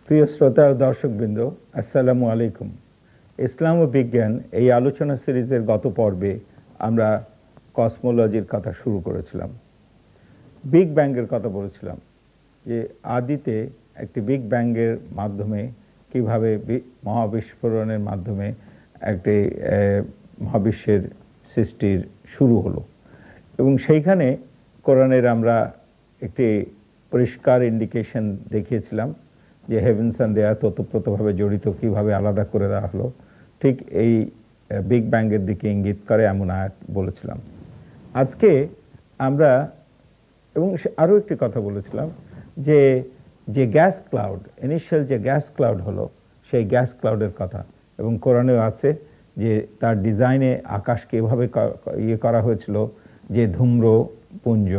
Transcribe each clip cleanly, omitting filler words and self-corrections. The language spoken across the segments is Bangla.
প্রিয় শ্রোতা ও দর্শকবৃন্দ, আসসালামু আলাইকুম। ইসলাম ও বিজ্ঞান এই আলোচনা সিরিজের গত পর্বে আমরা কসমোলজির কথা শুরু করেছিলাম। বিগ ব্যাংয়ের কথা বলেছিলাম যে আদিতে একটি বিগ ব্যাংয়ের মাধ্যমে কিভাবে মহাবিস্ফোরণের মাধ্যমে একটি মহাবিশ্বের সৃষ্টির শুরু হলো, এবং সেইখানে কোরআনের আমরা একটি পরিষ্কার ইন্ডিকেশন দেখিয়েছিলাম যে হেভেন্স অ্যান্ড দ্য আর্থ ওতপ্রোতভাবে জড়িত, কিভাবে আলাদা করে দেওয়া হলো, ঠিক এই বিগ ব্যাংয়ের দিকে ইঙ্গিত করে এমন আয়াত বলেছিলাম। আজকে আমরা এবং আরও একটি কথা বলেছিলাম যে যে গ্যাস ক্লাউড, ইনিশিয়াল যে গ্যাস ক্লাউড হলো, সেই গ্যাস ক্লাউডের কথা, এবং কোরআনেও আছে যে তার ডিজাইনে আকাশকে এভাবে করা হয়েছিল যে ধূম্রপুঞ্জ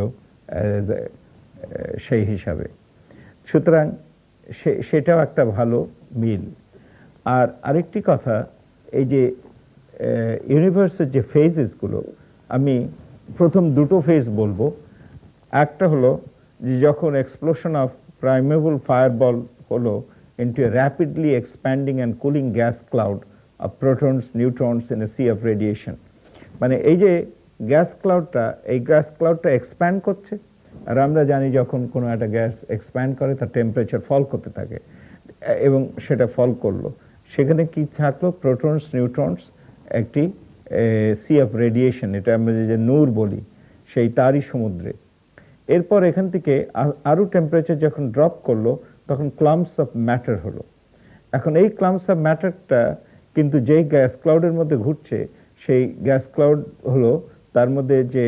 সেই হিসাবে। সুতরাং সেটাও একটা ভালো মিল। আর আরেকটি কথা, এই যে ইউনিভার্সের যে ফেজেসগুলো, আমি প্রথম দুটো ফেজ বলবো। একটা হলো যে যখন এক্সপ্লোশন অফ প্রাইমেবল ফায়ারবল হলো into a rapidly expanding and cooling gas cloud of protons, neutrons in a sea of radiation. মানে এই যে গ্যাস ক্লাউডটা, এই গ্যাস ক্লাউডটা এক্সপ্যান্ড করছে, আর আমরা জানি যখন কোনো একটা গ্যাস এক্সপ্যান্ড করে তার টেম্পারেচার ফল করতে থাকে, এবং সেটা ফল করলো। সেখানে কি থাকলো? প্রোটনস, নিউট্রনস, একটি সি অফ রেডিয়েশন, এটা আমরা যে নূর বলি, সেই তারই সমুদ্রে। এরপর এখান থেকে আরও টেম্পারেচার যখন ড্রপ করলো, তখন ক্লাম্পস অফ ম্যাটার হলো। এখন এই ক্লাম্পস অফ ম্যাটারটা কিন্তু যেই গ্যাস ক্লাউডের মধ্যে ঘুরছে, সেই গ্যাস ক্লাউড হলো, তার মধ্যে যে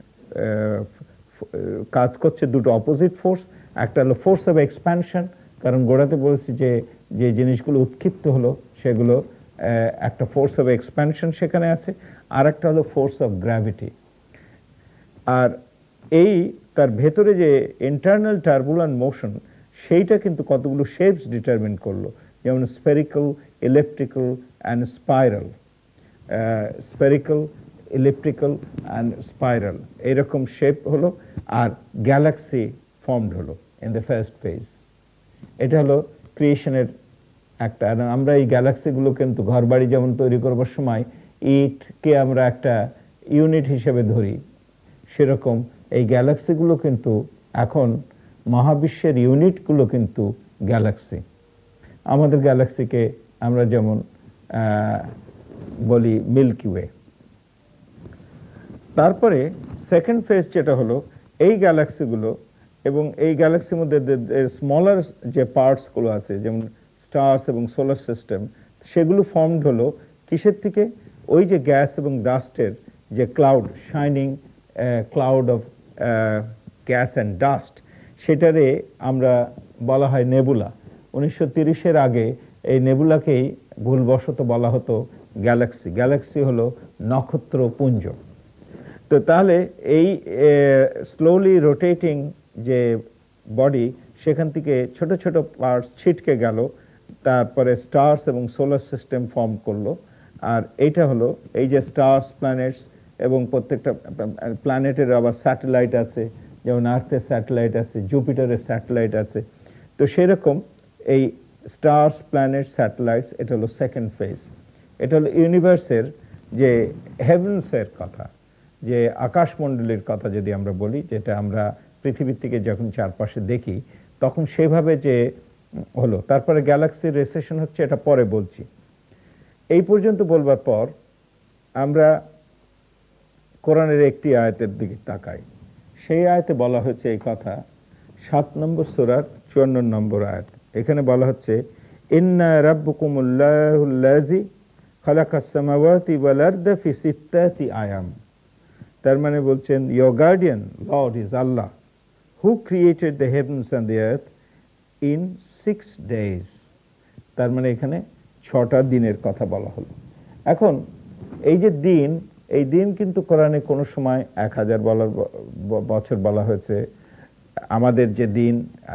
কাজ করছে দুটো অপোজিট ফোর্স। একটা হলো ফোর্স অফ এক্সপ্যানশন, কারণ গোড়াতে বলেছি যে যে জিনিসগুলো উৎক্ষিপ্ত হলো সেগুলো একটা ফোর্স অফ এক্সপ্যানশন সেখানে আছে, আর একটা হলো ফোর্স অফ গ্র্যাভিটি। আর এই তার ভেতরে যে ইন্টারনাল টার্বুলেন্ট মোশন, সেইটা কিন্তু কতগুলো শেপস ডিটারমিন করলো, যেমন spherical, electrical and spiral. Spherical, electrical and spiral, এইরকম শেপ হলো। আর গ্যালাক্সি ফর্মড হলো ইন দ্য ফার্স্ট ফেজ। এটা হলো ক্রিয়েশনের একটা। আমরা এই গ্যালাক্সিগুলো কিন্তু ঘর বাড়ি যেমন তৈরি করবার সময় ইটকে আমরা একটা ইউনিট হিসেবে ধরি, সেরকম এই গ্যালাক্সিগুলো কিন্তু এখন মহাবিশ্বের ইউনিটগুলো কিন্তু গ্যালাক্সি। আমাদের গ্যালাক্সিকে আমরা যেমন বলি মিল্কি ওয়ে। তারপরে সেকেন্ড ফেজ যেটা হলো এই গ্যালাক্সিগুলো, এবং এই গ্যালাক্সির মধ্যে স্মলার যে পার্টসগুলো আছে, যেমন স্টার্স এবং সোলার সিস্টেম, সেগুলো ফর্মড হলো কিসের থেকে? ওই যে গ্যাস এবং ডাস্টের যে cloud, shining cloud of gas and dust, সেটারে আমরা বলা হয় নেবুলা। 1930-এর আগে এই নেবুলাকেই ভুলবশত বলা হতো গ্যালাক্সি। গ্যালাক্সি হলো নক্ষত্রপুঞ্জ। তো তাহলে এই স্লোলি রোটেটিং যে বডি, সেখান থেকে ছোট ছোট পার্টস ছিটকে গেল, তারপরে স্টার্স এবং সোলার সিস্টেম ফর্ম করলো। আর এইটা হলো এই যে স্টার্স, প্ল্যানেটস, এবং প্রত্যেকটা প্ল্যানেটের আবার স্যাটেলাইট আছে, যেমন আর্থের স্যাটেলাইট আছে, জুপিটারের স্যাটেলাইট আছে। তো সেরকম এই স্টার্স, প্ল্যানেট, স্যাটেলাইটস, এটা হলো সেকেন্ড ফেজ। এটা হলো ইউনিভার্সের যে হেভেন্সের কথা, যে আকাশমণ্ডলীর কথা যদি আমরা বলি, যেটা আমরা পৃথিবীর থেকে যখন চারপাশে দেখি তখন সেভাবে যে হলো। তারপরে গ্যালাক্সির রেসেশন হচ্ছে, এটা পরে বলছি। এই পর্যন্ত বলবার পর আমরা কোরআনের একটি আয়াতের দিকে তাকাই। সেই আয়াতে বলা হয়েছে এই কথা, 7 নম্বর সূরার 54 নম্বর আয়াত। এখানে বলা হচ্ছে, ইন্না রাব্বুকুমুল্লাহুল্লাযী খালাকাস সামাওয়াতি ওয়াল আরদা ফি সিত্তাতি আয়াম। তার মানে বলছেন, your guardian Lord is Allah, who created the heavens and the earth in 6 days. তার মানে এখানে 6টা দিনের কথা বলা হলো। এখন এই যে দিন, এই দিন কিন্তু কোরআনে কোনো সময় 1000 বছর বলা হয়েছে। আমাদের যে দিন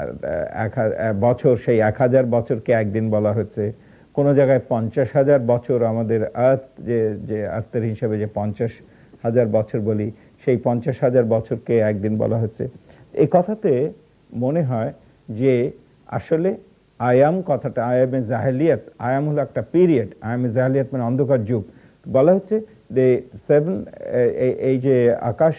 বছর, সেই 1000 বছরকে একদিন বলা হয়েছে। কোনো জায়গায় 50,000 বছর, আমাদের আর্থ যে আর্থের হিসাবে যে 50,000 বছর বলি, সেই 50,000 বছরকে একদিন বলা হচ্ছে। এই কথাতে মনে হয় যে আসলে আয়াম কথাটা, আয়ামে জাহেলিয়াত, আয়াম হলো একটা পিরিয়ড, আয়ামে জাহেলিয়াত মানে অন্ধকার যুগ। বলা হচ্ছে যে এই যে আকাশ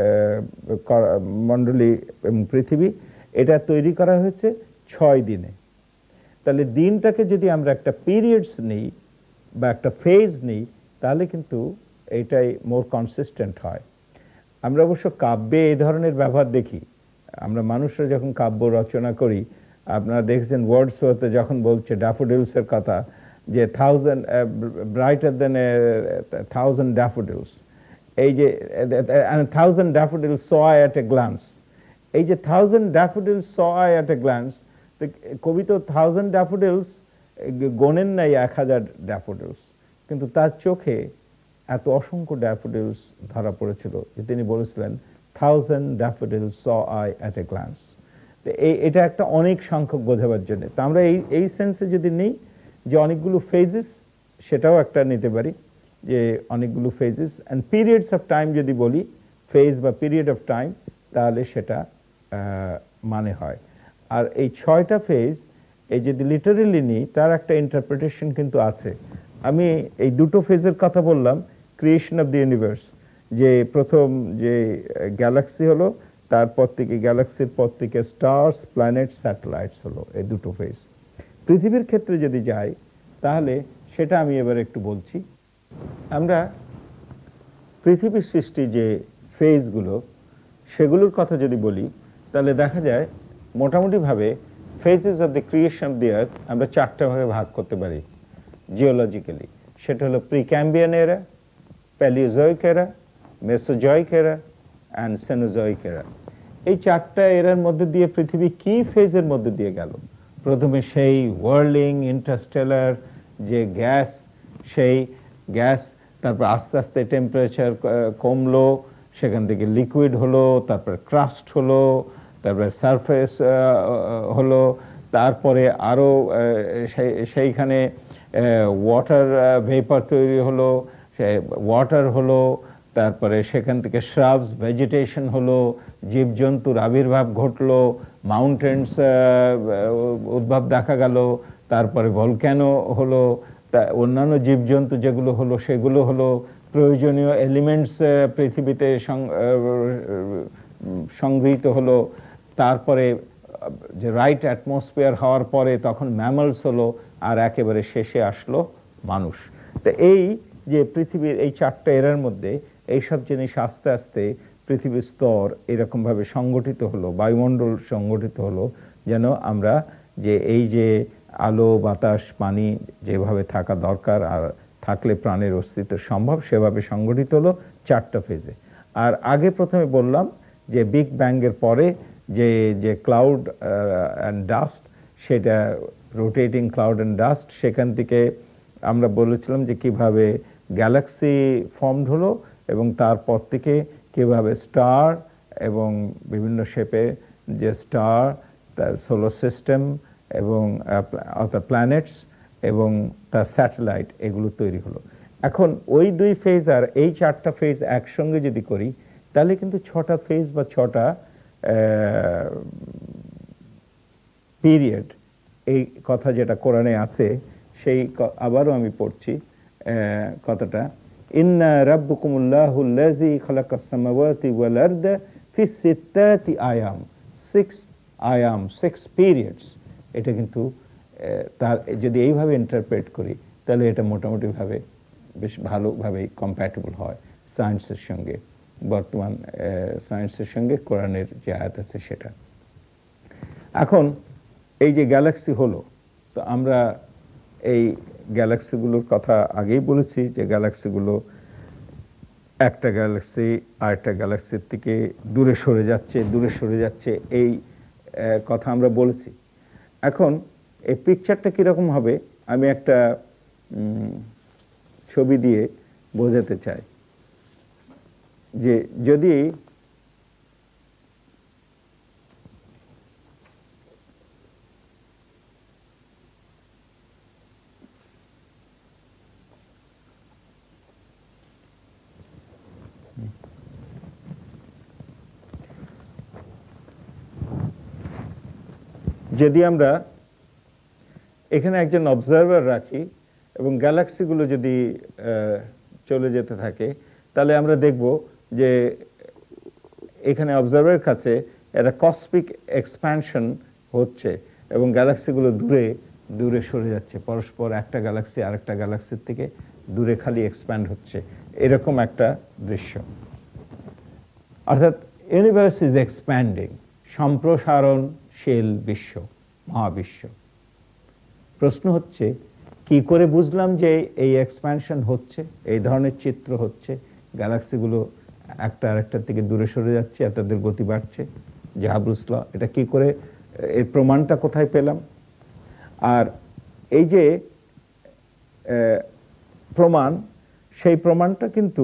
মণ্ডলী এবং পৃথিবী, এটা তৈরি করা হয়েছে 6 দিনে। তাহলে দিনটাকে যদি আমরা একটা পিরিয়ডস নিই বা একটা ফেজ নিই, তাহলে কিন্তু এইটাই মোর কনসিস্টেন্ট হয়। আমরা অবশ্য কাব্যে এই ধরনের ব্যবহার দেখি। আমরা মানুষরা যখন কাব্য রচনা করি, আপনারা দেখেছেন ওয়ার্ডসওয়ার্থ যখন বলছে ড্যাফোডিলসের কথা, যে ব্রাইটার দেন 1000 ড্যাফোডিলস, এই যে 1000 daffodils saw I at a glance, এই যে 1000 daffodils saw I at a glance, কবি তো 1000 ড্যাফোডিলস গোনেন নাই 1000 ড্যাফোডিলস, কিন্তু তার চোখে এত অসংখ্য ড্যাফোডিলস ধরা পড়েছিল যে তিনি বলেছিলেন 1000 daffodils saw I at a glance। এটা একটা অনেক সংখ্যক বোঝাবার জন্য। তো আমরা এই সেন্সে যদি নেই যে অনেকগুলো ফেজেস, সেটাও একটা নিতে পারি যে অনেকগুলো phases. And periods of time যদি বলি, ফেজ বা পিরিয়ড অফ টাইম, তাহলে সেটা মানে হয়। আর এই 6টা ফেজ এই যদি লিটারেলি নিই, তার একটা ইন্টারপ্রিটেশন কিন্তু আছে। আমি এই দুটো ফেজের কথা বললাম, ক্রিয়েশন অফ দ্য ইউনিভার্স, যে প্রথম যে গ্যালাক্সি হলো, তারপর থেকে গ্যালাক্সির পর থেকে স্টার্স, প্ল্যানেট, স্যাটেলাইটস হলো, এই দুটো ফেজ। পৃথিবীর ক্ষেত্রে যদি যাই, তাহলে সেটা আমি এবার একটু বলছি। আমরা পৃথিবীর সৃষ্টি যে ফেজগুলো, সেগুলোর কথা যদি বলি, তাহলে দেখা যায় মোটামুটিভাবে phases of the creation of the earth আমরা 4টা ভাগে ভাগ করতে পারি জিওলজিক্যালি। সেটা হলো প্রিক্যাম্বিয়ান এরা, প্যালিওজোইক এরা, মেসোজোইক এরা অ্যান্ড সেনোজোইক এরা। এই 4টা এরার মধ্যে দিয়ে পৃথিবী কি ফেজের মধ্যে দিয়ে গেল? প্রথমে সেই ওয়ার্লিং ইন্টারস্টেলার যে গ্যাস, সেই গ্যাস, তারপর আস্তে আস্তে টেম্পারেচার কমলো, সেখান থেকে লিকুইড হলো, তারপর ক্রাস্ট হলো, তারপরে সারফেস হলো, তারপরে আরও সেইখানে ওয়াটার ভেপার তৈরি হলো, ওয়াটার হলো, তারপরে সেখান থেকে শ্রাবস, ভেজিটেশন হলো, জীবজন্তুর আবির্ভাব ঘটলো, মাউন্টেন্স উদ্ভব দেখা গেল, তারপরে ভলক্যানো হলো, অন্যান্য জীবজন্তু যেগুলো হলো সেগুলো হলো, প্রয়োজনীয় এলিমেন্টস পৃথিবীতে সংগৃহীত হলো, তারপরে যে রাইট অ্যাটমসফিয়ার হওয়ার পরে তখন ম্যামলস হলো, আর একেবারে শেষে আসলো মানুষ। তো এই যে পৃথিবীর এই 4টা এরার মধ্যে এইসব জিনিস আস্তে আস্তে পৃথিবীর স্তর এরকমভাবে সংগঠিত হলো, বায়ুমণ্ডল সংগঠিত হলো, যেন আমরা যে এই যে আলো, বাতাস, পানি যেভাবে থাকা দরকার আর থাকলে প্রাণের অস্তিত্ব সম্ভব, সেভাবে সংগঠিত হলো 4টা ফেজে। আর আগে প্রথমে বললাম যে বিগ ব্যাংয়ের পরে যে ক্লাউড অ্যান্ড ডাস্ট, সেটা রোটেটিং ক্লাউড অ্যান্ড ডাস্ট, সেখান থেকে আমরা বলেছিলাম যে কিভাবে গ্যালাক্সি ফর্মড হলো, এবং তারপর থেকে কিভাবে স্টার এবং বিভিন্ন শেপে যে স্টার, তার সোলার সিস্টেম এবং অর্থাৎ প্ল্যানেটস এবং তার স্যাটেলাইট, এগুলো তৈরি হলো। এখন ওই 2 ফেজ আর এই 4টা ফেজ একসঙ্গে যদি করি, তাহলে কিন্তু 6টা ফেজ বা 6টা পিরিয়ড, এই কথা যেটা কোরআনে আছে, সেই আবারও আমি পড়ছি কথাটা, ইন্না রাব্বুকুমুল্লাহুল্লাযী খালাকাস সামাওয়াতি ওয়াল আরদা ফি সিত্তাতি আয়াম, 6 আয়াম, 6 পিরিয়ডস। এটা কিন্তু তার যদি এইভাবে ইন্টারপ্রেট করি, তাহলে এটা মোটামুটিভাবে বেশ ভালোভাবেই কম্প্যাটেবল হয় সায়েন্সের সঙ্গে, বর্তমান সায়েন্সের সঙ্গে কোরআনের যে আয়াত আছে সেটা। এখন এই যে গ্যালাক্সি হলো, তো আমরা এই গ্যালাক্সিগুলোর কথা আগেই বলেছি যে গ্যালাক্সিগুলো একটা গ্যালাক্সি আরেকটা গ্যালাক্সির থেকে দূরে সরে যাচ্ছে, এই কথা আমরা বলেছি। এখন এই পিকচারটা কীরকম হবে, আমি একটা ছবি দিয়ে বোঝাতে চাই। যে যদি আমরা এখানে একজন অবজারভার রাখি এবং গ্যালাক্সিগুলো যদি চলে যেতে থাকে, তাহলে আমরা দেখব যে এখানে অবজারভারের কাছে একটা কসমিক এক্সপ্যানশন হচ্ছে এবং গ্যালাক্সিগুলো দূরে দূরে সরে যাচ্ছে, পরস্পর একটা গ্যালাক্সি আরেকটা গ্যালাক্সির থেকে দূরে খালি এক্সপ্যান্ড হচ্ছে, এরকম একটা দৃশ্য। অর্থাৎ ইউনিভার্স ইজ এক্সপ্যান্ডিং, সম্প্রসারণশীল বিশ্ব, মহাবিশ্ব। প্রশ্ন হচ্ছে কি করে বুঝলাম যে এই এক্সপ্যানশন হচ্ছে, এই ধরনের চিত্র হচ্ছে, গ্যালাক্সিগুলো একটা আরেকটার থেকে দূরে সরে যাচ্ছে, তাদের গতি বাড়ছে, যে হাবলস ল, এটা কি করে, এর প্রমাণটা কোথায় পেলাম? আর এই যে প্রমাণ, সেই প্রমাণটা কিন্তু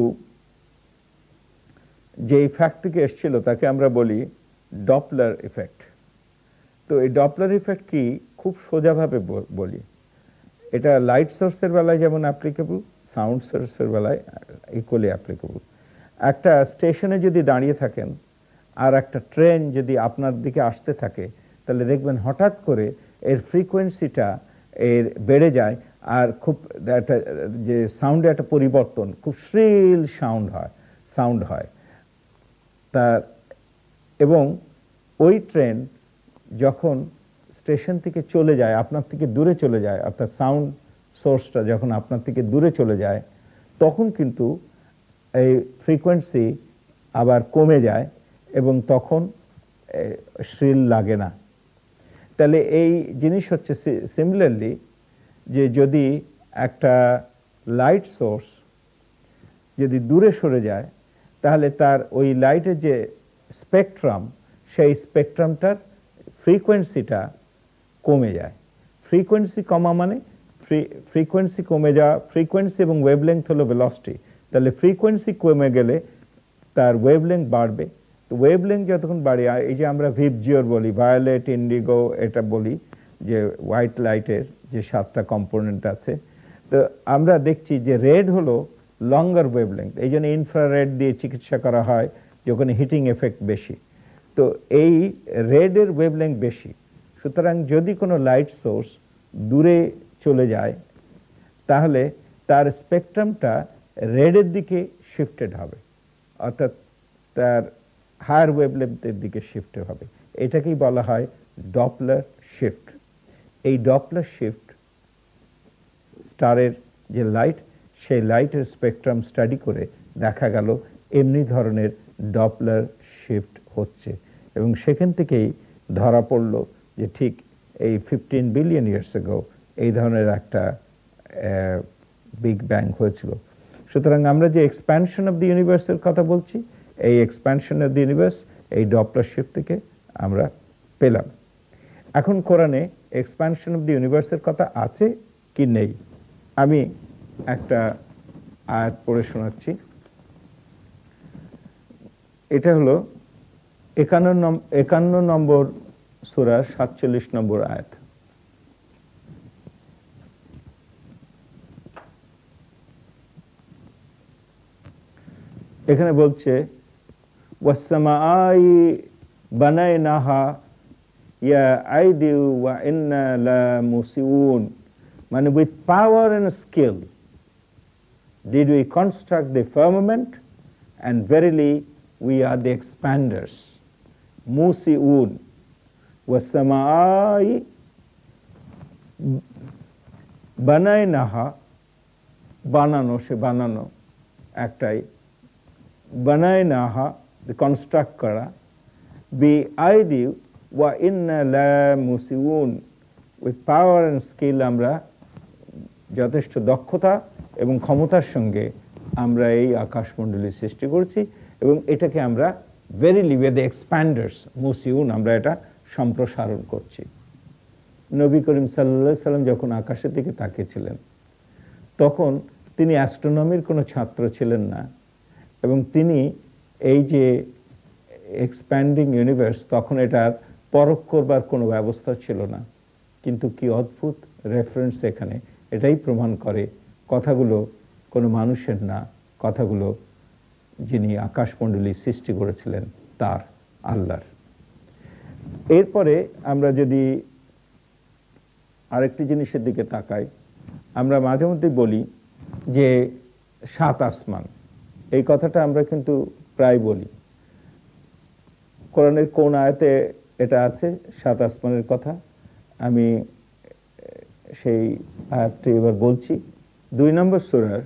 যে ফ্যাক্ট থেকে এসেছিল তাকে আমরা বলি ডপলার ইফেক্ট। তো এই ডপলার ইফেক্ট কি, খুব সোজাভাবে বলি, এটা লাইট সোর্সের বেলায় যেমন অ্যাপ্লিকেবল, সাউন্ড সোর্সের বেলায় ইকুয়ালি অ্যাপ্লিকেবল। একটা স্টেশনে যদি দাঁড়িয়ে থাকেন আর একটা ট্রেন যদি আপনার দিকে আসতে থাকে, তাহলে দেখবেন হঠাৎ করে এর ফ্রিকোয়েন্সিটা এর বেড়ে যায়, আর খুব একটা যে সাউন্ডে একটা পরিবর্তন, খুব শ্রিল সাউন্ড হয় তার। এবং ওই ট্রেন যখন স্টেশন থেকে চলে যায়, আপনার থেকে দূরে চলে যায়, অর্থাৎ সাউন্ড সোর্সটা যখন আপনার থেকে দূরে চলে যায়, তখন কিন্তু এই ফ্রিকোয়েন্সি আবার কমে যায় এবং তখন শ্রিল লাগে না। তাহলে এই জিনিস হচ্ছে সিমিলারলি, যে যদি একটা লাইট সোর্স যদি দূরে সরে যায়, তাহলে তার ওই লাইটের যে স্পেকট্রাম, সেই স্পেকট্রামটার ফ্রিকোয়েন্সিটা কমে যায়। ফ্রিকোয়েন্সি কমা মানে ফ্রিকোয়েন্সি কমে যাওয়া, ফ্রিকোয়েন্সি এবং ওয়েভলেংথ হলো ভেলোসিটি, তাহলে ফ্রিকোয়েন্সি কমে গেলে তার ওয়েভলেংথ বাড়বে। তো ওয়েভলেংথ যতক্ষণ বাড়ে, এই যে আমরা ভিবজিওর বলি, ভায়োলেট, ইন্ডিগো, এটা বলি যে হোয়াইট লাইটের যে 7টা কম্পোনেন্ট আছে, তো আমরা দেখছি যে রেড হলো লঙ্গার ওয়েভলেংথ, এই জন্য ইনফ্রারেড দিয়ে চিকিৎসা করা হয় যখন হিটিং এফেক্ট বেশি। তো এই রেডের ওয়েভলেংথ বেশি। সুতরাং যদি কোনো লাইট সোর্স দূরে চলে যায়, তাহলে তার স্পেকট্রামটা রেডের দিকে শিফটেড হবে, অর্থাৎ তার হায়ার ওয়েভলেংথের দিকে শিফট হবে। এটাকেই বলা হয় ডপলার শিফট। এই ডপলার শিফট স্টারের যে লাইট, সেই লাইটের স্পেকট্রাম স্টাডি করে দেখা গেল এমনি ধরনের ডপলার শিফট হচ্ছে, এবং সেখান থেকেই ধরা পড়ল যে ঠিক এই 15 বিলিয়ন ইয়ার্স এগো এই ধরনের একটা বিগ ব্যাং হয়েছিল। সুতরাং আমরা যে এক্সপ্যানশন অফ দি ইউনিভার্সের কথা বলছি, এই এক্সপ্যানশন অফ দি ইউনিভার্স এই ডপলার শিফট থেকে আমরা পেলাম। এখন কোরআনে এক্সপ্যানশন অফ দি ইউনিভার্সের কথা আছে কি নেই, আমি একটা আয়াত পড়ে শোনাচ্ছি। এটা হলো 51 নম্বর সূরার 47 নম্বর আয়াত। এখানে বলছে ওয়াসসামাআই বানায়নাহা ইয়া আইদিউ ওয়া ইন্না লামুসিউন, মানে with power and skill did we construct the firmament, and verily we are the expanders. Musiun ওয়াসসামাআই বানায়নাহা, বানানো, সে বানানো একটাই, বানায়নাহা কনস্ট্রাক্ট করা, বি আইদি ওয়া ইন্না লামুসিউন, উইথ পাওয়ার অ্যান্ড স্কিল, আমরা যথেষ্ট দক্ষতা এবং ক্ষমতার সঙ্গে আমরা এই আকাশমণ্ডলী সৃষ্টি করেছি, এবং এটাকে আমরা verily we are the expanders, মুসিউন, আমরা এটা সম্প্রসারণ করছি। নবী করিম সাল্লাল্লাহু আলাইহি সাল্লাম যখন আকাশের দিকে তাকিয়েছিলেন, তখন তিনি অ্যাস্ট্রোনমির কোনো ছাত্র ছিলেন না, এবং তিনি এই যে এক্সপ্যান্ডিং ইউনিভার্স, তখন এটার পরখ করবার কোনো ব্যবস্থা ছিল না। কিন্তু কি অদ্ভুত রেফারেন্স এখানে, এটাই প্রমাণ করে কথাগুলো কোনো মানুষের না, কথাগুলো যিনি আকাশমণ্ডলী সৃষ্টি করেছিলেন তার, আল্লাহর। এরপরে আমরা যদি আরেকটি জিনিসের দিকে তাকাই, আমরা মাঝে মধ্যে বলি যে 7 আসমান, এই কথাটা আমরা কিন্তু প্রায় বলি। কোরআনের কোন আয়াতে এটা আছে 7 আসমানের কথা? আমি সেই আয়াতটি এবার বলছি। 2 নম্বর সূরার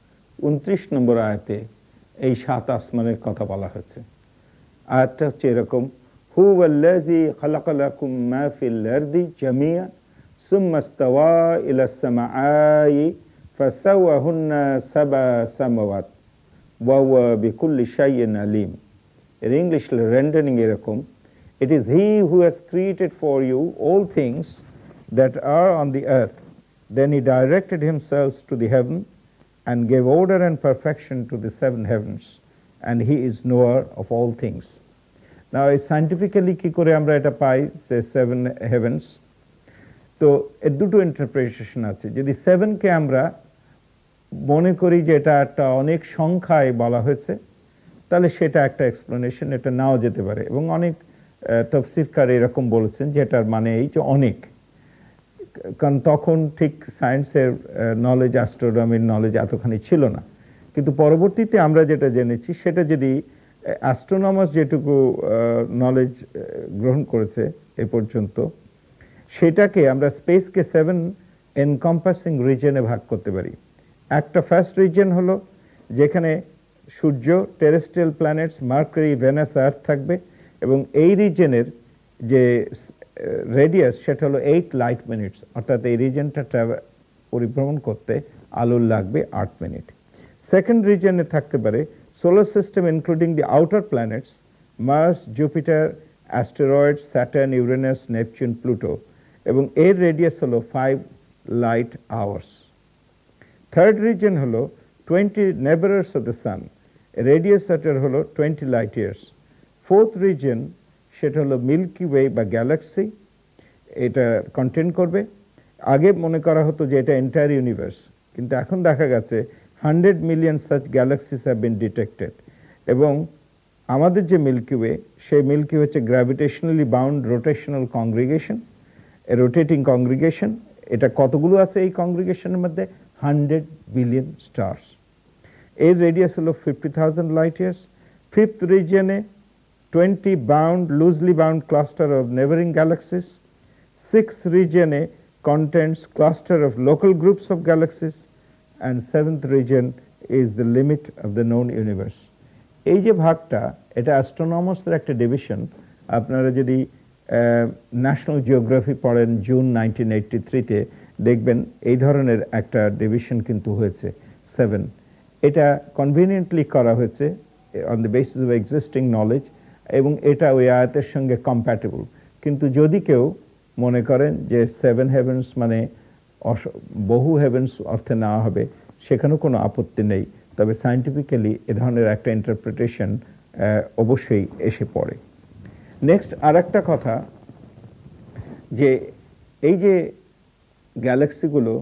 29 নম্বর আয়াতে এই 7 আসমানের কথা বলা হয়েছে। আয়াতটা হচ্ছে এরকম, হুয়াল্লাযী খালাকা লাকুম মা ফিল আরদি জামিআ সুম্মা ইসতাওয়া ইলাস সামাআই ফাসাওয়াহুন্না সাবা সামাওয়াত ওয়া হুয়া বিকুল্লি শাইইন আলিম। এর ইংলিশ রেন্ডারিং এরকম, it is he who has created for you all things that are on the earth. Then he directed himself to the heaven and gave order and perfection to the 7 heavens, and he is knower of all things. Now scientifically কি করে আমরা এটা পাই যে 7 heavens? তো এর দুটো ইন্টারপ্রিটেশন আছে। যদি 7 কে আমরা মনে করি যে এটা একটা অনেক সংখ্যায় বলা হয়েছে, তাহলে সেটা একটা এক্সপ্লেনেশন, এটা নাও যেতে পারে। এবং অনেক তাফসীরকার এরকম বলেছেন যে এটার মানে এই যে অনেক, কারণ তখন ঠিক সায়েন্সের নলেজ, অ্যাস্ট্রোনমির নলেজ এতখানি ছিল না। কিন্তু পরবর্তীতে আমরা যেটা জেনেছি সেটা যদি অ্যাস্ট্রোনমার্স যেটুকু নলেজ গ্রহণ করেছে এ পর্যন্ত, সেটাকে আমরা স্পেসকে 7 এনকম্পাসিং রিজনে ভাগ করতে পারি। একটা ফার্স্ট রিজন হলো যেখানে সূর্য, terrestrial planets, Mercury, Venus, Earth থাকবে, এবং এই রিজনের যে রেডিয়াস সেটা হলো 8 লাইট মিনিটস, অর্থাৎ এই রিজনটা পরিভ্রমণ করতে আলোর লাগবে 8 মিনিট। সেকেন্ড রিজনে থাকতে পারে solar system including the outer planets, Mars, Jupiter, asteroids, Saturn, Uranus, Neptune, Pluto, এবং এর রেডিয়াস হলো 5 লাইট আওয়ার্স। থার্ড রিজন হলো 20 neighbours of the sun, radius এটার হলো 20 লাইট ইয়ার্স। ফোর্থ রিজন সেটা হলো মিল্কি ওয়ে বা গ্যালাক্সি, এটা কন্টেন করবে। আগে মনে করা হতো যে এটা এন্টায়ার ইউনিভার্স, কিন্তু এখন দেখা গেছে 100 million such galaxies have been detected. এবং আমাদের যে মিল্কি ওয়ে, সেই মিল্কি হচ্ছে gravitationally bound rotational congregation, rotating congregation. এটা কতগুলো আছে এই কংগ্রিগেশনের মধ্যে? 100 বিলিয়ন স্টার্স। এর রেডিয়াস হলো 50,000 লাইট ইয়ার্স। ফিফথ রিজনে 20 bound, loosely bound cluster of neighboring galaxies. Sixth region contains cluster of local groups of galaxies, and seventh region is the limit of the known universe. এই যে ভাগটা, এটা অ্যাস্ট্রোনমার্সের একটা ডিভিশন। আপনারা যদি ন্যাশনাল জিওগ্রাফি পড়েন জুন 1983-তে, দেখবেন এই ধরনের একটা ডিভিশন কিন্তু হয়েছে 7। এটা কনভিনিয়েন্টলি করা হয়েছে on the basis of existing knowledge, এবং এটা ওই আয়াতের সঙ্গে কম্প্যাটেবল। কিন্তু যদি কেউ মনে করেন যে 7 হেভেন্স মানে বহু হেভেন্স অর্থে নেওয়া হবে, সেখানেও কোনো আপত্তি নেই, তবে সায়েন্টিফিক্যালি এ ধরনের একটা ইন্টারপ্রিটেশন অবশ্যই এসে পড়ে। নেক্সট আর একটা কথা, যে এই যে গ্যালাক্সিগুলো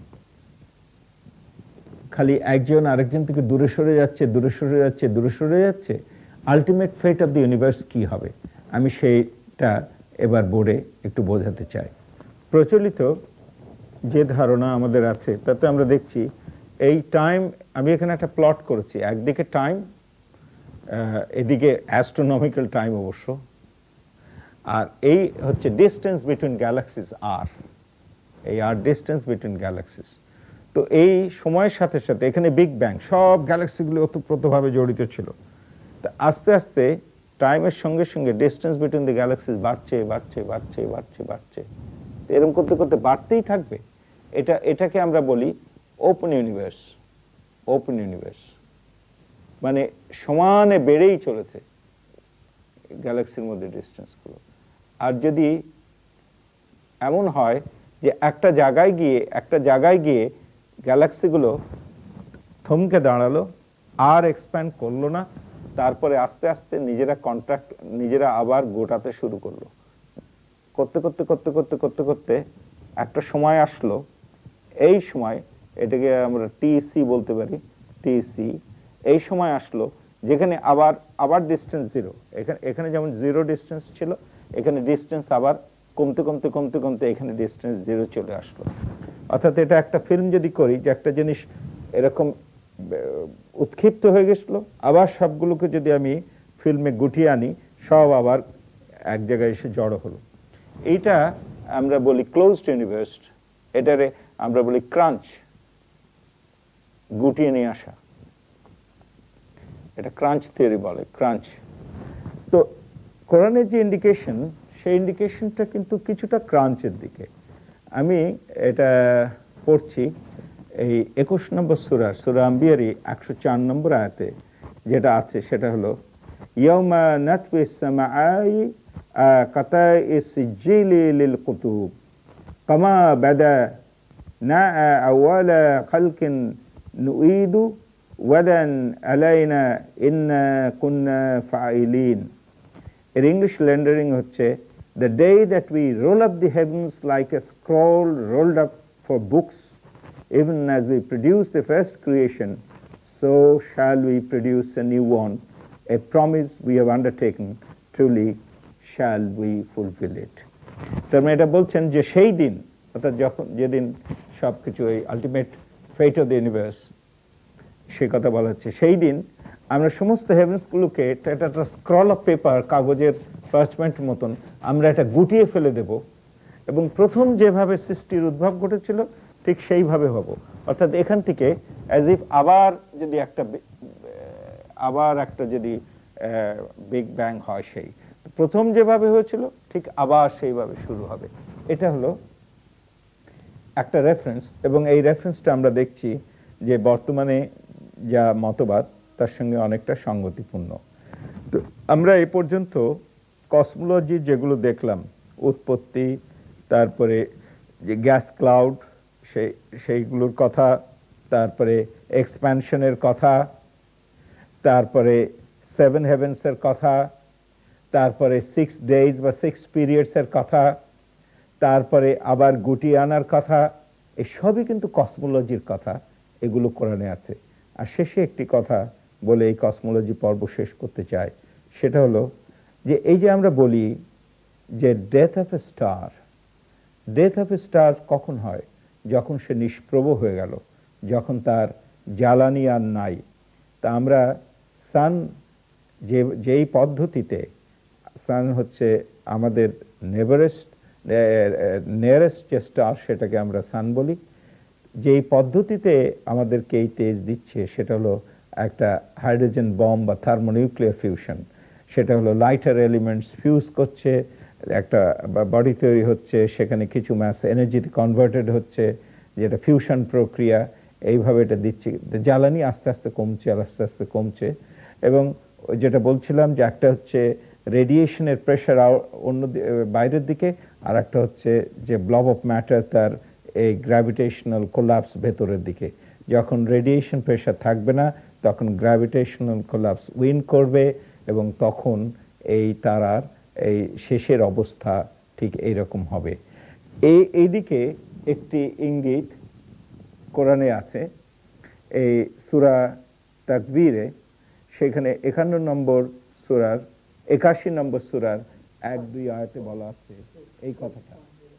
খালি একজন আরেকজন থেকে দূরে সরে যাচ্ছে, দূরে সরে যাচ্ছে, দূরে সরে যাচ্ছে, ultimate fate of the universe কি হবে, আমি সেইটা এবার বোর্ডে একটু বোঝাতে চাই। প্রচলিত যে ধারণা আমাদের আছে তাতে আমরা দেখছি এই টাইম, আমি এখানে একটা প্লট করেছি, একদিকে টাইম, এদিকে অ্যাস্ট্রোনমিক্যাল টাইম অবশ্য, আর এই হচ্ছে ডিস্টেন্স বিটুইন গ্যালাক্সিস আর, এই আর ডিস্টেন্স বিটুইন গ্যালাক্সিস। তো এই সময়ের সাথে সাথে এখানে বিগ ব্যাং, সব গ্যালাক্সিগুলো ওতপ্রোতভাবে জড়িত ছিল। আস্তে আস্তে টাইমের সঙ্গে সঙ্গে ডিস্টেন্স বিটুইন দ্য গ্যালাক্সিস বাড়ছে বাড়ছে বাড়ছে বাড়ছে বাড়ছে, এরকম করতে করতে বাড়তেই থাকবে। এটাকে আমরা বলি ওপেন ইউনিভার্স। ওপেন ইউনিভার্স মানে সমানে বেড়েই চলেছে গ্যালাক্সির মধ্যে ডিস্টেন্সগুলো। আর যদি এমন হয় যে একটা জায়গায় গিয়ে গ্যালাক্সিগুলো থমকে দাঁড়ালো, আর এক্সপ্যান্ড করলো না, তারপরে আস্তে আস্তে নিজেরা আবার গোটাতে শুরু করলো, করতে করতে করতে করতে করতে করতে একটা সময় আসলো, এই সময় এটাকে আমরা টিসি বলতে পারি, টিসি। এই সময় আসলো যেখানে আবার ডিস্টেন্স জিরো, এখানে যেমন জিরো ডিস্টেন্স ছিল, এখানে ডিস্টেন্স আবার কমতে কমতে কমতে কমতে এখানে ডিস্টেন্স 0 চলে আসলো। অর্থাৎ এটা একটা ফিল্ম যদি করি, যে একটা জিনিস এরকম উৎক্ষিপ্ত হয়ে গেছিল, আবার সবগুলোকে যদি আমি ফিল্মে গুটিয়ে আনি, সব আবার এক জায়গায় এসে জড়ো হলো। এইটা আমরা বলি ক্লোজড ইউনিভার্স, এটারে আমরা বলি ক্রাঞ্চ, গুটিয়ে নিয়ে আসা। এটা ক্রাঞ্চ থিওরি বলে, ক্রাঞ্চ। তো কোরআনের যে ইন্ডিকেশন, সেই ইন্ডিকেশনটা কিন্তু কিছুটা ক্রাঞ্চের দিকে। আমি এটা পড়ছি এই 21 নম্বর সূরা, সূরা আম্বিয়ারই 104 নম্বর আয়াতে যেটা আছে, সেটা হলো ইয়াউমা নাতওয়িস সামাআই কাতাইস সিজিলি লিল কুতুব কামা বাদানা আওয়ালা খালকিন নুঈদু ওয়াদান আলাইনা ইন্না কুন্না ফাইলিন। এর ইংলিশ রেন্ডারিং হচ্ছে, the day that we roll up the heavens like a scroll rolled up for books, even as we produce the first creation, so shall we produce a new one, a promise we have undertaken, truly shall we fulfill it. তার মানে এটা বলছেন যে সেই দিন, অর্থাৎ যখন যেদিন সবকিছু এই ultimate fate of the universe, সেই কথা বলা হচ্ছে, সেই দিন আমরা সমস্ত হেভেন্সগুলোকে একটা স্ক্রল অফ পেপার, কাগজের পার্চমেন্ট মতন আমরা এটা গুটিয়ে ফেলে দেব, এবং প্রথম যেভাবে সৃষ্টির উদ্ভব ঘটেছিল ঠিক সেইভাবে হব। অর্থাৎ এখান থেকে অ্যাজ ইফ আবার একটা যদি বিগ ব্যাং হয়, সেই প্রথম যেভাবে হয়েছিল ঠিক আবার সেইভাবে শুরু হবে। এটা হলো একটা রেফারেন্স, এবং এই রেফারেন্সটা আমরা দেখছি যে বর্তমানে যা মতবাদ তার সঙ্গে অনেকটা সঙ্গতিপূর্ণ। তো আমরা এই পর্যন্ত কসমোলজি যেগুলো দেখলাম, উৎপত্তি, তারপরে যে গ্যাস ক্লাউড সেইগুলোর কথা, তারপরে এক্সপ্যানশনের কথা, তারপরে 7 হেভেন্সের কথা, তারপরে 6 ডেজ বা 6 পিরিয়ডসের কথা, তারপরে আবার গুটিয়ে আনার কথা, এই সবই কিন্তু কসমোলজির কথা, এগুলো কোরআনে আছে। আর শেষে একটি কথা বলে এই কসমোলজি পর্ব শেষ করতে চাই, সেটা হলো যে এই যে আমরা বলি যে ডেথ অফ এ স্টার কখন হয়? যখন সে নিষ্প্রভ হয়ে গেল, যখন তার জ্বালানি আর নাই। তা আমরা সান যেই পদ্ধতিতে, সান হচ্ছে আমাদের নিয়ারেস্ট যে স্টার, সেটাকে আমরা সান বলি, যেই পদ্ধতিতে আমাদেরকে এই তেজ দিচ্ছে সেটা হলো একটা হাইড্রোজেন বম্ব বা থার্মোনিউক্লিয়ার ফিউশন। সেটা হলো লাইটার এলিমেন্টস ফিউজ করছে, একটা বডি তৈরি হচ্ছে, সেখানে কিছু ম্যাস এনার্জিতে কনভার্টেড হচ্ছে, যেটা ফিউশন প্রক্রিয়া, এইভাবে এটা দিচ্ছে। জ্বালানি আস্তে আস্তে কমছে আর আস্তে আস্তে কমছে। এবং যেটা বলছিলাম যে একটা হচ্ছে রেডিয়েশনের প্রেশার অন্য বাইরের দিকে, আর একটা হচ্ছে যে ব্লব অফ ম্যাটার, তার এই গ্র্যাভিটেশনাল কোলাপস ভেতরের দিকে। যখন রেডিয়েশন প্রেশার থাকবে না, তখন গ্র্যাভিটেশনাল কোলাপস উইন করবে, এবং তখন এই তারার এই শেষের অবস্থা ঠিক এইরকম হবে। এইদিকে একটি ইঙ্গিত কোরআনে আছে, এই সূরা তাকবীরে, সেখানে 51 নম্বর সূরার 81 নম্বর সূরার 1-2 আয়াতে বলা আছে এই কথাটা।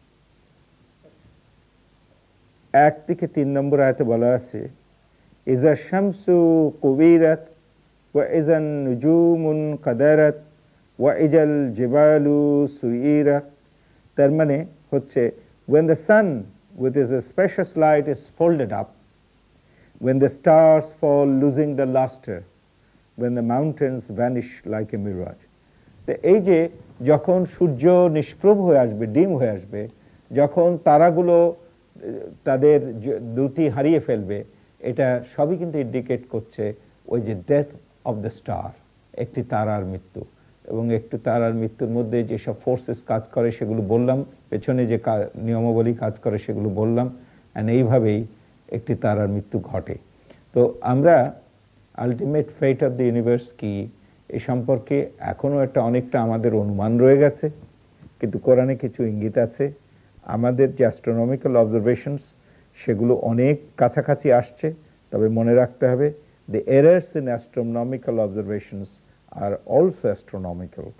1 থেকে 3 নম্বর আয়াতে বলা আছে, ইজা শামসু কুবিরাত ওয়া ইজান নুজুমুন কাদারাত ওয়া ইজাল জিবালু সুইরাত। তার মানে হচ্ছে, when the sun with his spacious light is folded up, when the stars fall losing the luster, when the mountains vanish like a mirage. তো এই যে যখন সূর্য নিষ্প্রভ হয়ে আসবে, ডিম হয়ে আসবে, যখন তারাগুলো তাদের দ্যুতি হারিয়ে ফেলবে, এটা সবই কিন্তু ইন্ডিকেট করছে ওই যে ডেথ অফ দ্য স্টার, একটি তারার মৃত্যু। এবং একটু তারার মৃত্যুর মধ্যে যেসব ফোর্সেস কাজ করে সেগুলো বললাম, পেছনে যে নিয়মাবলী কাজ করে সেগুলো বললাম, অ্যান্ড এইভাবেই একটি তারার মৃত্যু ঘটে। তো আমরা ultimate fate of the universe কি, এ সম্পর্কে এখনও অনেকটা আমাদের অনুমান রয়ে গেছে, কিন্তু কোরআনে কিছু ইঙ্গিত আছে। আমাদের যে অ্যাস্ট্রোনমিক্যাল অবজারভেশনস, সেগুলো অনেক কাছাকাছি আসছে। তবে মনে রাখতে হবে, the errors in astronomical observations are also astronomical.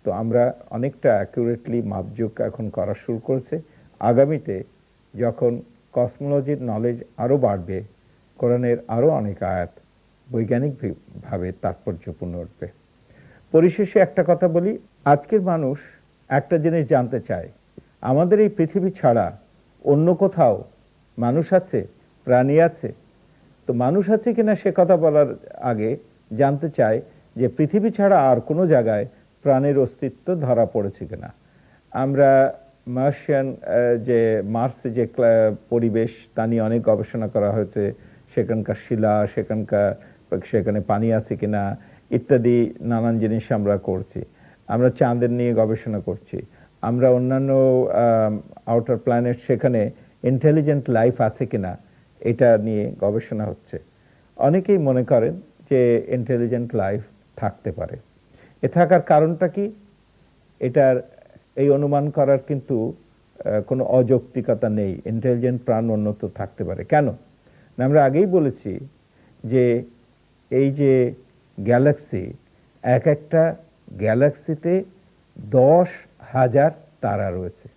তো আমরা অনেকটা অ্যাকুরেটলি মাপযোগ এখন করা শুরু করেছে। আগামীতে যখন কসমোলজির নলেজ আরো বাড়বে, কোরআনের আরো অনেক আয়াত বৈজ্ঞানিক ভাবে তাৎপর্যপূর্ণ উঠবে। পরিশেষে একটা কথা বলি, আজকের মানুষ একটা জিনিস জানতে চায়, আমাদের এই পৃথিবী ছাড়া অন্য কোথাও মানুষ আছে, প্রাণী আছে? তো মানুষ আছে কিনা সে কথা বলার আগে জানতে চায় যে পৃথিবী ছাড়া আর কোনো জায়গায় প্রাণের অস্তিত্ব ধরা পড়েছে কিনা। আমরা মার্শিয়ান যে মার্সে যে পরিবেশ তা নিয়ে অনেক গবেষণা করা হয়েছে, সেখানকার শিলা, সেখানে পানি আছে কিনা ইত্যাদি নানান জিনিস আমরা করছি। আমরা চাঁদের নিয়ে গবেষণা করছি, আমরা অন্যান্য আউটার প্ল্যানেট সেখানে ইন্টেলিজেন্ট লাইফ আছে কিনা এটা নিয়ে গবেষণা হচ্ছে। অনেকেই মনে করেন যে ইন্টেলিজেন্ট লাইফ থাকতে পারে। এ থাকার কারণটা কি, এটার এই অনুমান করার কিন্তু কোনো অযৌক্তিকতা নেই। ইন্টেলিজেন্ট প্রাণ উন্নত থাকতে পারে কেন? আমরা আগেই বলেছি যে এই যে গ্যালাক্সি, এক একটা গ্যালাক্সিতে 10,000 তারা রয়েছে,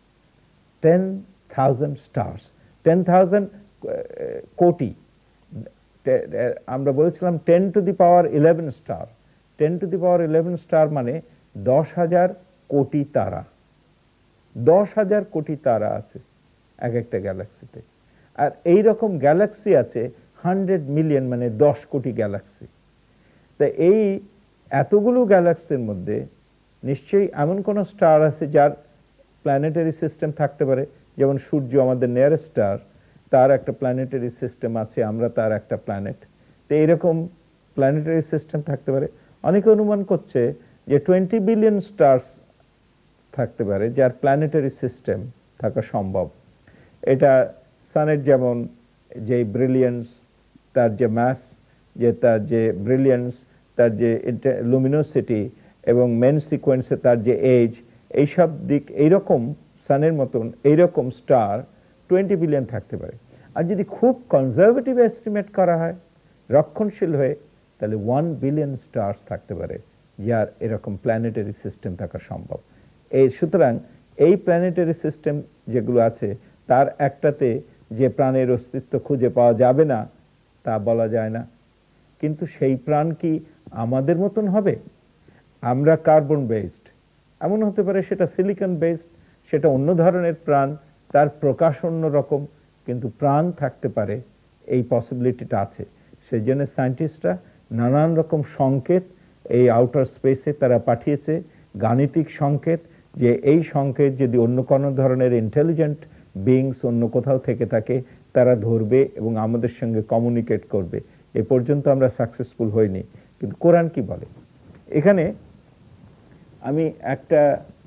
10,000 স্টার্স, 10,000 কোটি। আমরা বলেছিলাম 10 to the power 11 star. 10 to the power 11 star মানে 10,000 কোটি তারা। 10,000 কোটি তারা আছে এক একটা গ্যালাক্সিতে। আর এই রকম গ্যালাক্সি আছে 100 মিলিয়ন, মানে 10 কোটি গ্যালাক্সি। তা এই এতগুলো গ্যালাক্সির মধ্যে নিশ্চয়ই এমন কোন স্টার আছে যার প্ল্যানেটারি সিস্টেম থাকতে পারে। যেমন সূর্য আমাদের নিয়ারেস্ট স্টার, তার একটা প্ল্যানেটারি সিস্টেম আছে, আমরা তার একটা প্ল্যানেট। তো এইরকম প্ল্যানেটারি সিস্টেম থাকতে পারে। অনেকে অনুমান করছে যে 20 বিলিয়ন স্টার্স থাকতে পারে যার প্ল্যানেটারি সিস্টেম থাকা সম্ভব। এটা সানের যেমন যে ব্রিলিয়েন্স, তার যে ম্যাস, যে তার যে ব্রিলিয়েন্স, তার যে লুমিনোসিটি এবং মেন সিকোয়েন্সে তার যে এজ, এইসব দিক এইরকম সানের মতন এইরকম স্টার 20 বিলিয়ন থাকতে পারে। আর যদি খুব কনজারভেটিভ এস্টিমেট করা হয়, রক্ষণশীল হয়ে, তাহলে 1 বিলিয়ন স্টার্স থাকতে পারে যার এরকম প্ল্যানেটারি সিস্টেম থাকা সম্ভব। এই সুতরাং এই প্ল্যানেটারি সিস্টেম যেগুলো আছে তার একটাতে যে প্রাণের অস্তিত্ব খুঁজে পাওয়া যাবে না তা বলা যায় না। কিন্তু সেই প্রাণ কি আমাদের মতন হবে? আমরা কার্বন বেসড, এমন হতে পারে সেটা সিলিকন বেসড, সেটা অন্য ধরনের প্রাণ, তার প্রকাশ অন্য রকম, কিন্তু প্রাণ থাকতে পারে, এই পসিবিলিটিটা আছে। সেই জন্য সায়েন্টিস্টরা নানান রকম সংকেত এই আউটার স্পেসে তারা পাঠিয়েছে, গাণিতিক সংকেত, যে এই সংকেত যদি অন্য কোনো ধরনের ইন্টেলিজেন্ট বিংস অন্য কোথাও থেকে থাকে তারা ধরবে এবং আমাদের সঙ্গে কমিউনিকেট করবে। এ পর্যন্ত আমরা সাকসেসফুল হইনি। কিন্তু কোরআন কি বলে? এখানে আমি একটা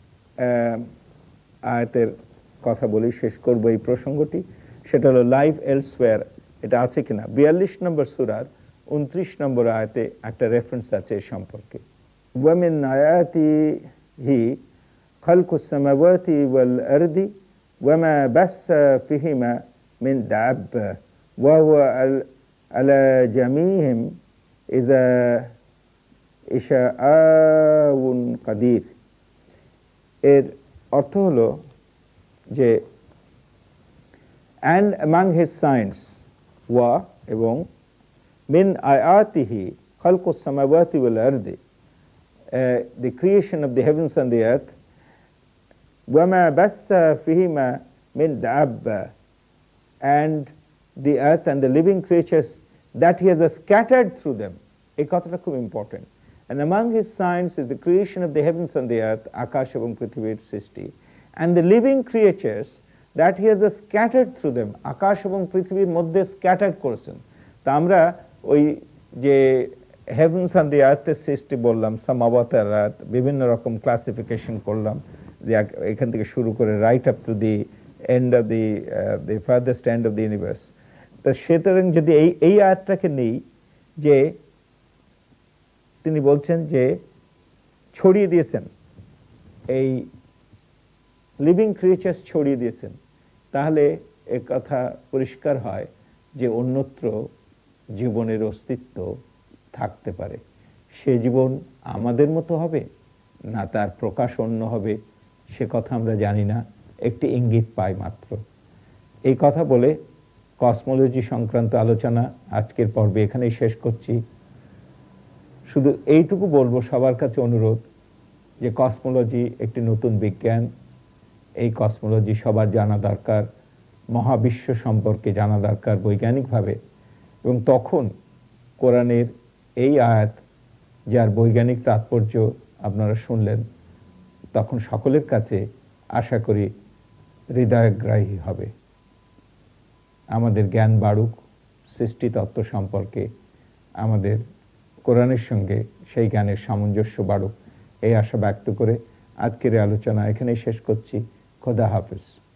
আয়াতের কথা বলি, শেষ করব এই প্রসঙ্গটি। সেটা হলো লাইফ এলসওয়্যার, এটা আছে কিনা 42 নম্বর সূরার 29 নম্বর আয়াতে একটা রেফারেন্স আছে এ সম্পর্কে। ওয়ামিন আয়াতিহি খালকুস সামাওয়াতি ওয়াল আরদি ওয়ামা বাসসা ফিহিমা মিন দাব্বা ওয়া হুয়া আলা জামিহিম ইযা ইশাআউন কাদির। এর অর্থ হলো যে and among his signs wa এবং min ayatihi khalqus samawati wal ardi, the creation of the heavens and the earth, wama bassa fihima min dabba, and the earth and the living creatures that he has scattered through them. এই কথাটা খুব important. And among his signs is the creation of the heavens and the earth, আকাশ এবং পৃথিবীর সৃষ্টি, and the living creatures that he has scattered through them, আকাশ এবং পৃথিবীর মধ্যে স্ক্যাটার করেছেন। তা আমরা ওই যে হেভেন্স অ্যান্ড দি আর্থের সৃষ্টি বললাম, সামাওয়াতের আর্থ, বিভিন্ন রকম ক্লাসিফিকেশন করলাম, যে এখান থেকে শুরু করে right up to the end of the farthest end of the universe. তা সুতরাং যদি এই আয়াতটাকে নেই, যে তিনি বলছেন যে ছড়িয়ে দিয়েছেন, এই লিভিং ক্রিয়েচার্স ছড়িয়ে দিয়েছেন, তাহলে এ কথা পরিষ্কার হয় যে অন্যত্র জীবনের অস্তিত্ব থাকতে পারে। সে জীবন আমাদের মতো হবে না তার প্রকাশ অন্য হবে সে কথা আমরা জানি না, একটি ইঙ্গিত পাই মাত্র। এই কথা বলে কসমোলজি সংক্রান্ত আলোচনা আজকের পর্বে এখানেই শেষ করছি। শুধু এইটুকু বলবো, সবার কাছে অনুরোধ যে কসমোলজি একটি নতুন বিজ্ঞান, এই কসমোলজি সবার জানা দরকার, মহাবিশ্ব সম্পর্কে জানা দরকার বৈজ্ঞানিকভাবে। এবং তখন কোরআনের এই আয়াত যার বৈজ্ঞানিক তাৎপর্য আপনারা শুনলেন, তখন সকলের কাছে আশা করি হৃদয়গ্রাহী হবে। আমাদের জ্ঞান বাড়ুক সৃষ্টিতত্ত্ব সম্পর্কে, আমাদের কোরআনের সঙ্গে সেই জ্ঞানের সামঞ্জস্য বাড়ুক, এই আশা ব্যক্ত করে আজকের আলোচনা এখানেই শেষ করছি। খোদা হাফেজ।